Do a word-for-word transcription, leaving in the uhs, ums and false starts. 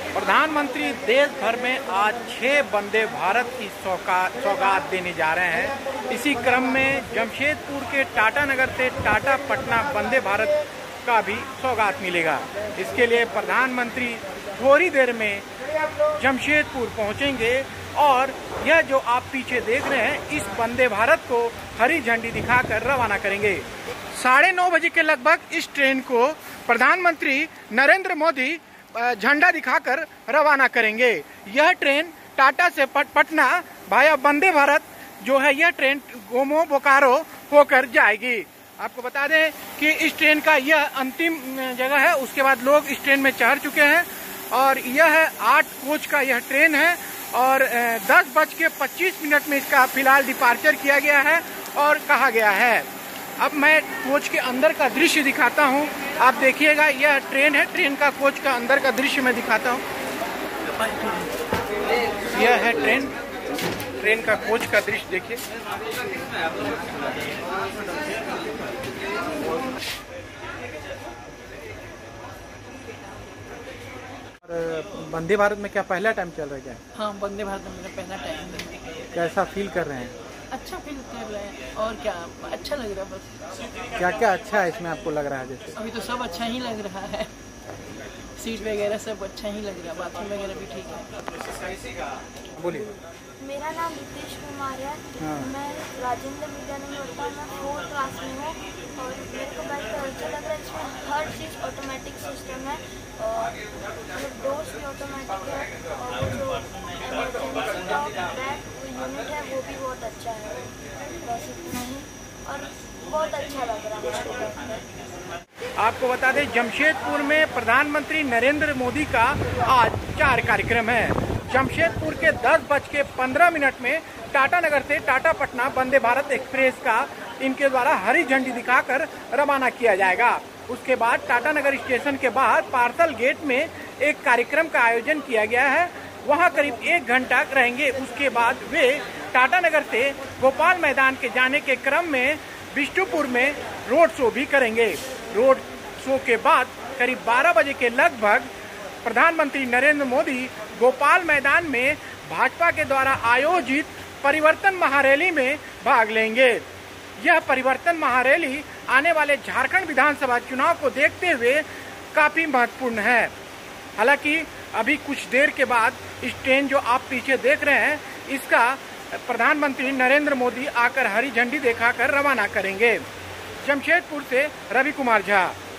प्रधानमंत्री देश भर में आज छह वंदे भारत की सौगात देने जा रहे हैं। इसी क्रम में जमशेदपुर के टाटा नगर से टाटा पटना वंदे भारत का भी सौगात मिलेगा। इसके लिए प्रधानमंत्री थोड़ी देर में जमशेदपुर पहुंचेंगे और यह जो आप पीछे देख रहे हैं इस वंदे भारत को हरी झंडी दिखाकर रवाना करेंगे। साढ़े नौ बजे के लगभग इस ट्रेन को प्रधानमंत्री नरेंद्र मोदी झंडा दिखाकर रवाना करेंगे। यह ट्रेन टाटा से पट, पटना भाया वंदे भारत जो है यह ट्रेन गोमो बोकारो होकर जाएगी। आपको बता दें कि इस ट्रेन का यह अंतिम जगह है, उसके बाद लोग इस ट्रेन में चढ़ चुके हैं और यह है आठ कोच का यह ट्रेन है और दस बज के पच्चीस मिनट में इसका फिलहाल डिपार्चर किया गया है और कहा गया है। अब मैं कोच के अंदर का दृश्य दिखाता हूं, आप देखिएगा। यह ट्रेन है, ट्रेन का कोच का अंदर का दृश्य मैं दिखाता हूं। यह है ट्रेन, ट्रेन का कोच का दृश्य देखिए। वंदे भारत में क्या पहला टाइम चल रहा है क्या? हाँ, वंदे भारत में मेरा पहला टाइम है। कैसा फील कर रहे हैं? अच्छा फील कर रहे हैं और क्या, अच्छा लग रहा है बस। क्या क्या अच्छा है इसमें आपको लग रहा है? जैसे अभी तो सब अच्छा ही लग रहा है, सीट वगैरह सब अच्छा ही लग रहा है, बाथरूम वगैरह भी ठीक है। बोलिए। मेरा नाम रितेश कुमार है। हाँ। मैं राजेंद्र विद्यालय में पढ़ता हूँ, मैं फोर्थ क्लास में हूँ और मेरे को बैठ कर अच्छा लग रहा है। इसमें हर चीज़ ऑटोमेटिक सिस्टम है और डोर्स भी ऑटोमेटिक है और वो जो इमरजेंसी टॉप बैक यूनिट है वो भी बहुत अच्छा है। बस इतना ही और बहुत अच्छा लग रहा है मुझको बैठकर। आपको बता दें जमशेदपुर में प्रधानमंत्री नरेंद्र मोदी का आज चार कार्यक्रम है। जमशेदपुर के दस बज के पंद्रह मिनट में टाटा नगर से टाटा पटना वंदे भारत एक्सप्रेस का इनके द्वारा हरी झंडी दिखाकर रवाना किया जाएगा। उसके बाद टाटा नगर स्टेशन के बाहर पार्सल गेट में एक कार्यक्रम का आयोजन किया गया है, वहां करीब एक घंटा रहेंगे। उसके बाद वे टाटा नगर से गोपाल मैदान के जाने के क्रम में बिष्टुपुर में रोड शो भी करेंगे। रोड शो के बाद करीब बारह बजे के लगभग प्रधानमंत्री नरेंद्र मोदी गोपाल मैदान में भाजपा के द्वारा आयोजित परिवर्तन महारैली में भाग लेंगे। यह परिवर्तन महारैली आने वाले झारखंड विधानसभा चुनाव को देखते हुए काफी महत्वपूर्ण है। हालांकि अभी कुछ देर के बाद इस ट्रेन जो आप पीछे देख रहे हैं इसका प्रधानमंत्री नरेंद्र मोदी आकर हरी झंडी दिखाकर रवाना करेंगे। जमशेदपुर से रवि कुमार झा।